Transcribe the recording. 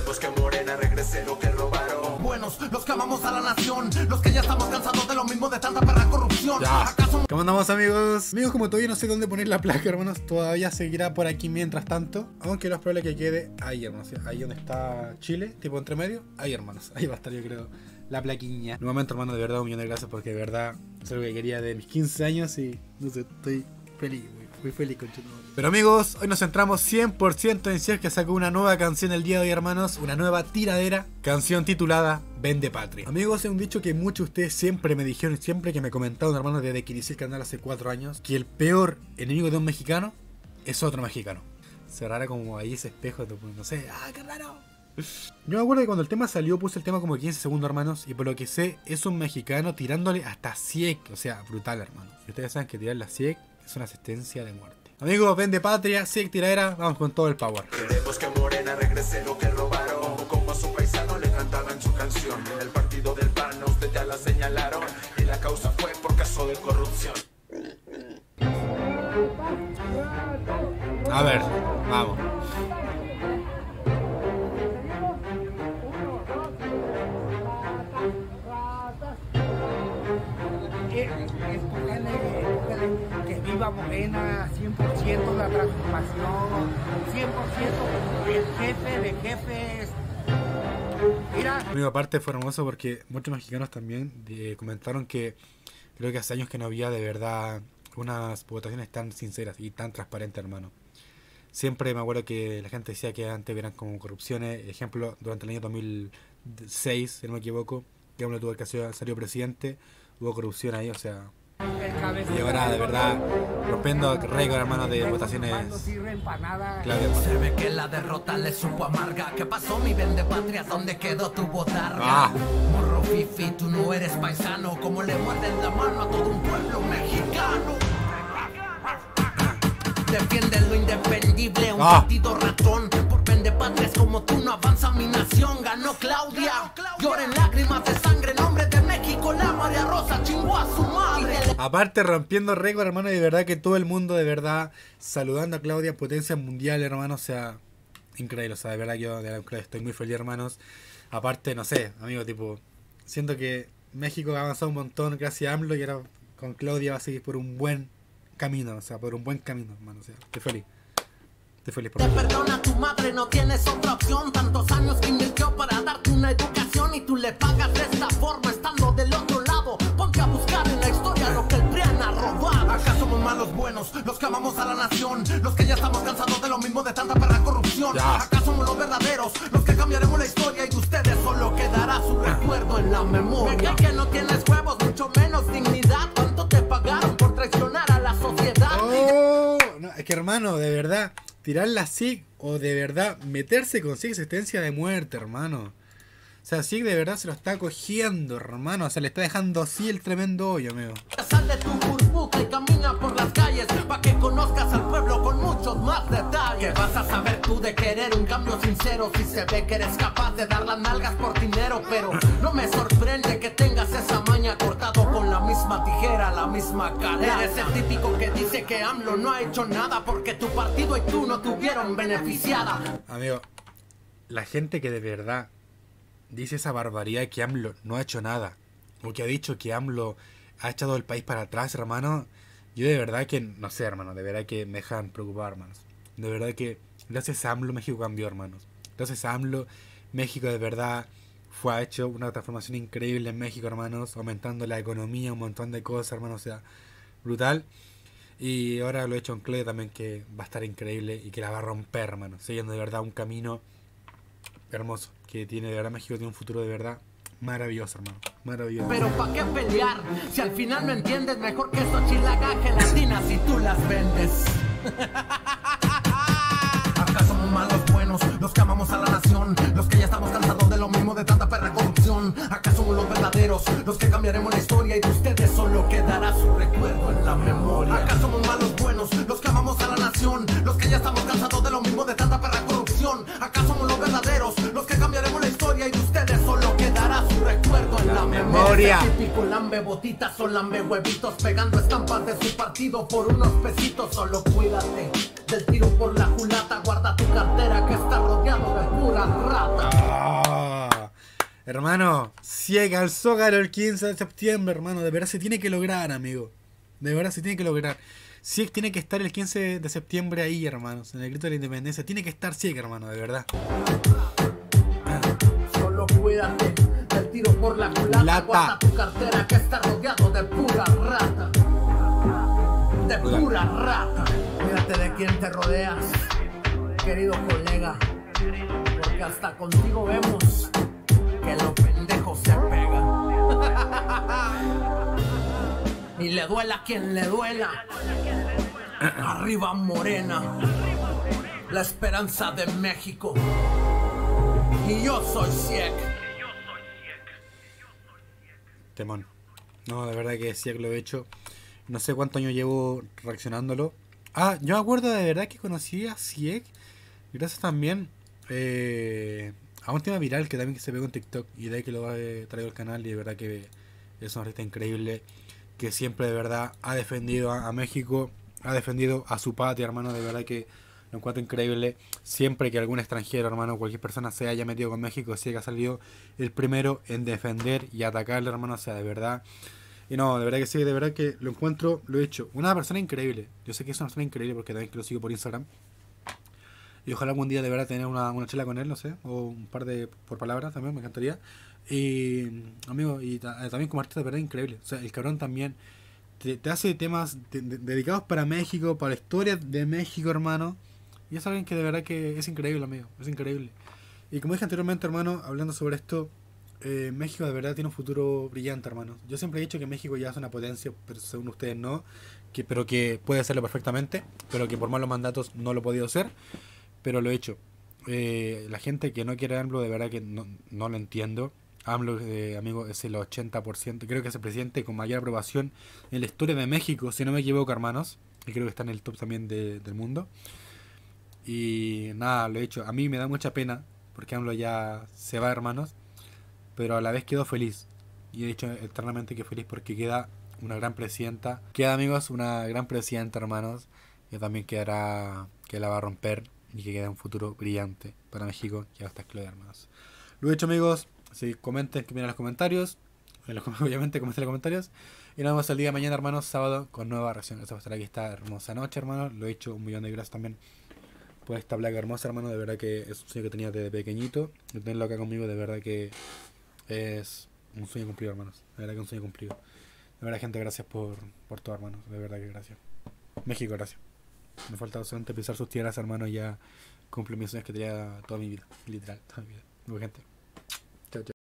Queremos que Morena regrese lo que robaron. Buenos, los que amamos a la nación, los que ya estamos cansados de lo mismo, de tanta perra corrupción. ¿Acaso... ¿Cómo andamos, amigos? Amigos, como todavía no sé dónde poner la placa, hermanos, todavía seguirá por aquí mientras tanto. Aunque lo más probable es que quede ahí, hermanos. Ahí donde está Chile, tipo entre medio. Ahí, hermanos. Ahí va a estar, yo creo, la plaquilla. Nuevamente, hermano, de verdad, un millón de gracias porque de verdad es algo que quería de mis 15 años y no sé, estoy feliz, muy feliz con Chile. Pero amigos, hoy nos centramos 100% en si es que sacó una nueva canción el día de hoy, hermanos. Una nueva tiradera, canción titulada Vende Patria. Amigos, es un dicho que muchos de ustedes siempre me dijeron, siempre que me comentaron, hermanos, desde que inicié el canal hace 4 años, que el peor enemigo de un mexicano es otro mexicano. Cerrara como ahí ese espejo, no sé, ¡ah, qué raro! Yo me acuerdo que cuando el tema salió puse el tema como 15 segundos, hermanos, y por lo que sé es un mexicano tirándole hasta Sieg, o sea, brutal, hermano. Y ustedes saben que tirarle a Sieg es una sentencia de muerte. Amigos, Vende Patria, Sieg tiradera, vamos con todo el power. Queremos que Morena regrese lo que robaron. Como a su paisano le cantaban su canción. En el partido del PAN a usted ya la señalaron. Y la causa fue por caso de corrupción. A ver, vamos. Que viva Morena, 100% la transformación, 100% el jefe de jefes. Mira. Amigo, aparte fue hermoso porque muchos mexicanos también comentaron que creo que hace años que no había de verdad unas votaciones tan sinceras y tan transparentes, hermano. Siempre me acuerdo que la gente decía que antes eran como corrupciones. Ejemplo, durante el año 2006, si no me equivoco, que uno tuvo el caso, salió presidente, hubo corrupción ahí, o sea. Y ahora de verdad rompiendo récord, hermano, de votaciones. Claudia. Se ve que la derrota le supo amarga. ¿Qué pasó, mi Vende Patria? ¿Dónde quedó tu botarga? Morro fifi, tú no eres paisano. Como le muerden la mano a todo un pueblo mexicano. Defiende lo indefendible, un partido ratón. Por Vende Patria es como tú, no avanza mi nación. Ganó Claudia, lloren lágrimas de sangre. Nombre de México, la María Rosa chingó a su madre. Aparte rompiendo récord, hermano, y de verdad que todo el mundo, de verdad, saludando a Claudia, potencia mundial, hermano, o sea, increíble, o sea, de verdad que yo estoy muy feliz, hermanos. Aparte, no sé, amigo, tipo, siento que México ha avanzado un montón gracias a AMLO y ahora con Claudia va a seguir por un buen camino, o sea, por un buen camino, hermano, o sea, estoy feliz. Estoy feliz por Te perdona tu madre, no tienes otra opción. Tantos años que invirtió para darte una educación y tú le pagas de esta forma estando del otro lado. Ponte a buscar en la historia lo que el PRIAN ha robado. Acá somos malos buenos, los que amamos a la nación, los que ya estamos cansados de lo mismo, de tanta perra corrupción. Acá somos los verdaderos, los que cambiaremos la historia y de ustedes solo quedará su recuerdo en la memoria. Que no tienes huevos, mucho menos dignidad. ¿Cuánto te pagaron por traicionar a la sociedad? No, es que, hermano, de verdad, tirar la SIG o de verdad meterse con SIG sentencia de muerte, hermano. O sea, SIG de verdad se lo está cogiendo, hermano. O sea, le está dejando así el tremendo hoyo, amigo. Sal de tu burbuja y camina por las calles para que conozcas al pueblo con muchos más detalles. Vas a saber tú de querer un cambio sincero si se ve que eres capaz de dar las nalgas por dinero. Pero no me sorprende que tengas esa maña, cortado con la misma tijera, la misma cara. Eres el típico que dice que AMLO no ha hecho nada porque tu partido y tú no tuvieron beneficiada. Amigo, la gente que de verdad dice esa barbaridad que AMLO no ha hecho nada, o que ha dicho que AMLO ha echado el país para atrás, hermano, yo de verdad que, no sé, hermano, de verdad que me dejan preocupar, hermanos. De verdad que gracias a AMLO México cambió, hermanos. Gracias a AMLO México de verdad ha hecho una transformación increíble en México, hermanos, aumentando la economía, un montón de cosas, hermanos, o sea, brutal. Y ahora lo he hecho en Claudia también, que va a estar increíble y que la va a romper, hermanos, siguiendo de verdad un camino hermoso, que tiene de verdad México, tiene un futuro de verdad maravilloso, hermano, maravilloso. Pero ¿pa' qué pelear? Si al final no entiendes, mejor que esto chilaga gelatinas si tú las vendes. Acá somos malos buenos, los que amamos a la nación, los que ya estamos cansados de lo mismo, de tanta perra corrupción. Acá somos los verdaderos, los que cambiaremos la historia y de ustedes solo quedará su recuerdo en la memoria. Acá somos malos buenos, los que amamos a la nación, los que ya estamos cansados de lo mismo, de tanta perra corrupción. Acá somos los verdaderos, los que cambiaremos la historia y de ustedes solo quedará su recuerdo en la memoria. Típico lambe botitas o lambe huevitos, pegando estampas de su partido por unos pesitos. Solo cuídate del tiro por la culata, guarda tu cartera que está rodeado de puras ratas. Hermano, Sieg al Zócalo el 15 de septiembre, hermano. De verdad se tiene que lograr, amigo. De verdad se tiene que lograr. Sieg tiene que estar el 15 de septiembre ahí, hermanos. En el grito de la independencia. Tiene que estar Sieg, hermano, de verdad. Solo cuídate del tiro por la culata. Guarda tu cartera que está rodeado de pura rata. De pura rata. Cuídate de quien te rodeas, querido colega. Porque hasta contigo vemos que lo pendejo se pega. Y le duela a quien le duela. Arriba Morena, la esperanza de México. Y yo soy Sieg. Temón. No, de verdad que Sieg lo he hecho. No sé cuántos años llevo reaccionándolo. Ah, yo me acuerdo de verdad que conocí a Sieg. Gracias también a un tema viral que también se pegó en TikTok. Y de ahí que lo traigo al canal. Y de verdad que es un artista increíble. Que siempre de verdad ha defendido a México. Ha defendido a su patria, hermano. De verdad que lo encuentro increíble. Siempre que algún extranjero, hermano, cualquier persona se haya metido con México, Sieg ha salido el primero en defender y atacarle, hermano. O sea, de verdad. Y no, de verdad que sí, de verdad que lo encuentro, lo he hecho. Una persona increíble. Yo sé que es una persona increíble porque también que lo sigo por Instagram. Y ojalá algún día de verdad tener una charla con él, no sé. O un par de por palabras también, me encantaría. Y, amigo, y también como artista de verdad increíble. O sea, el cabrón también te hace temas dedicados para México, para la historia de México, hermano. Y es alguien que de verdad que es increíble, amigo. Es increíble. Y como dije anteriormente, hermano, hablando sobre esto, México de verdad tiene un futuro brillante, hermano. Yo siempre he dicho que México ya es una potencia, pero según ustedes no. Pero que puede hacerlo perfectamente. Pero que por malos mandatos no lo ha podido hacer. Pero lo he hecho. La gente que no quiere a AMLO, de verdad que no lo entiendo. AMLO, amigo, es el 80%. Creo que es el presidente con mayor aprobación en la historia de México, si no me equivoco, hermanos. Y creo que está en el top también del mundo. Y nada, lo he hecho. A mí me da mucha pena, porque AMLO ya se va, hermanos. Pero a la vez quedo feliz. Y he dicho eternamente que feliz porque queda una gran presidenta. Queda, amigos, una gran presidenta, hermanos. Que también quedará, que la va a romper. Y que queda un futuro brillante para México. Que va a estar claro, hermanos. Lo he hecho, amigos. Si comenten, que vienen los comentarios. Obviamente, comenten en los comentarios. Y nos vemos el día de mañana, hermanos, sábado, con nueva reacción. Eso va a estar aquí esta hermosa noche, hermanos. Lo he hecho, 1.000.000 de gracias también por esta placa hermosa, hermano. De verdad que es un sueño que tenía desde pequeñito. Y tenerlo acá conmigo, de verdad que es un sueño cumplido, hermanos. De verdad que es un sueño cumplido. De verdad, gente, gracias por todo, hermanos. De verdad que gracias. México, gracias. Me falta solamente pisar sus tierras, hermano. Y ya cumplí mis sueños que tenía toda mi vida. Literal, toda mi vida. Muy gente. Chao, chao.